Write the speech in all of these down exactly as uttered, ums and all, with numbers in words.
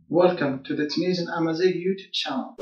Welcome to the Tunisian Amazigh YouTube channel.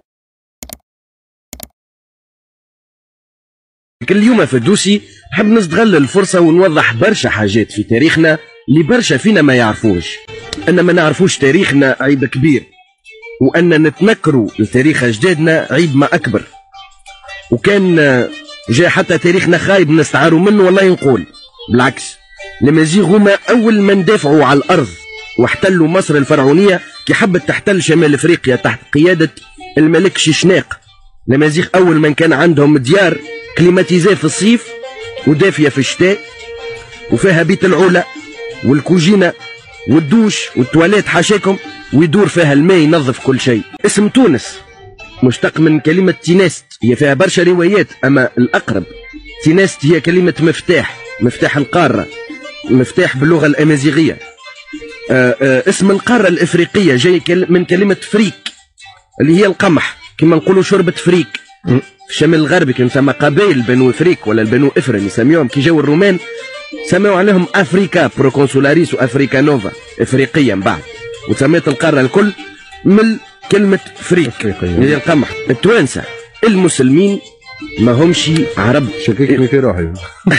كل يوم في الدوسي نحب نستغل الفرصة ونوضح برشا حاجات في تاريخنا اللي برشا فينا ما يعرفوش. أن ما نعرفوش تاريخنا عيب كبير، وأن نتنكروا لتاريخ أجدادنا عيب ما أكبر. وكان جاء حتى تاريخنا خايب نستعاروا منه والله نقول بالعكس. الأمازيغ هما أول من دافعوا على الأرض واحتلوا مصر الفرعونية كي حبت تحتل شمال أفريقيا تحت قيادة الملك شيشناق. الأمازيغ أول من كان عندهم ديار كليماتيزيه في الصيف ودافية في الشتاء، وفيها بيت العلا والكوجينة والدوش والتواليت حاشاكم، ويدور فيها الماء ينظف كل شيء. اسم تونس مشتق من كلمة تيناست، هي فيها برشا روايات أما الأقرب تيناست هي كلمة مفتاح، مفتاح القارة، مفتاح باللغة الأمازيغية. آآ آآ اسم القارة الإفريقية جاي من كلمة فريك اللي هي القمح، كما نقولوا شوربة فريك. في الشمال الغربي كان ثم قبائل بنو فريك ولا البنو افرن يسميوهم، كي جاو الرومان سموا عليهم افريكا بروكونسولاريس وافريكا نوفا، افريقيا من بعد، وسميت القاره الكل من كلمه فريك هي القمح. التوانسه المسلمين ما همش عرب، شككني في روحي.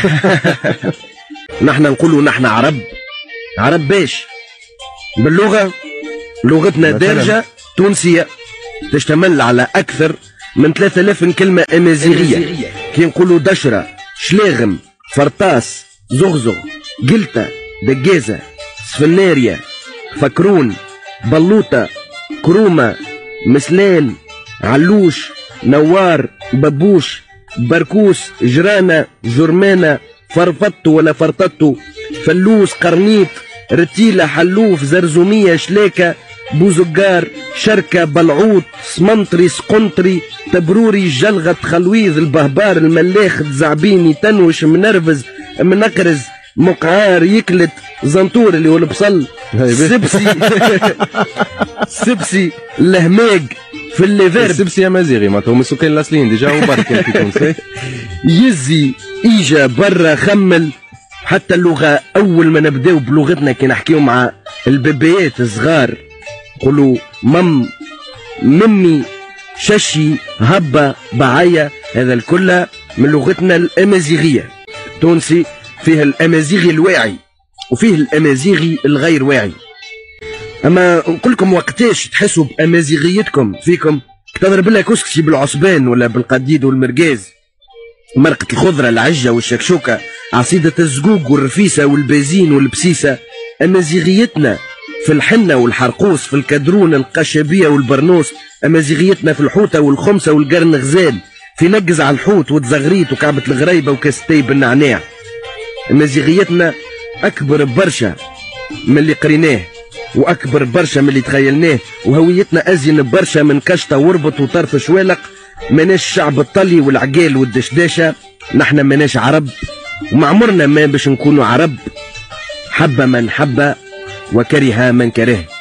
نحن نقولوا نحن عرب. عرب باش باللغه لغتنا دارجه تونسيه تشتمل على اكثر من ثلاثة آلاف كلمة أمازيغية، كي نقولوا دشرة، شلاغم، فرطاس، زغزغ، قلتة، دقازة، سفنارية، فكرون، بلوطة، كرومة، مسلان، علوش، نوار، ببوش، بركوس، جرانة، جرمانة، فرفطو ولا فرططو، فلوس، قرنيط، رتيلة، حلوف، زرزومية، شلاكة، بوزقار، شركة، بلعوط، سمنطري، سقنطري، تبروري، جلغة، خلويذ، البهبار، الملاخ، الزعبيني، تنوش، منرفز، منقرز، مقعار، يكلت، زنطور اللي هو البصل، سبسي. سبسي، الهماج، في الليفيرب. السبسي امازيغي معناتها هما السكان الاصليين ديجا وبرك في تونس. يزي، ايجا، برا، خمل. حتى اللغة أول ما نبداو بلغتنا كي نحكيو مع البيبيات الصغار نقولوا مم، ممي، ششي، هبة، بعاية، هذا الكل من لغتنا الأمازيغية. التونسي فيه الأمازيغي الواعي وفيه الأمازيغي الغير واعي. أما نقول لكم وقتاش تحسوا بأمازيغيتكم فيكم تضرب لها كسكسي بالعصبان ولا بالقديد والمرقاز، مرقة الخضرة، العجة والشكشوكة، عصيدة الزقوق والرفيسة والبازين والبسيسة. أمازيغيتنا في الحنة والحرقوس، في الكدرون، القشبية والبرنوس. أمازيغيتنا في الحوتة والخمسة والقرن غزال، في نقز على الحوت وتزغريت وكعبة الغريبة وكاستي بالنعناع. أمازيغيتنا أكبر برشا من اللي قريناه وأكبر برشا من اللي تخيلناه، وهويتنا أزين برشا من كشطة وربط وطرف شوالق. ماناش شعب الطلي والعقال والدشداشة، نحن ماناش عرب ومعمرنا ما باش نكونوا عرب. حب من حب وكره من كره.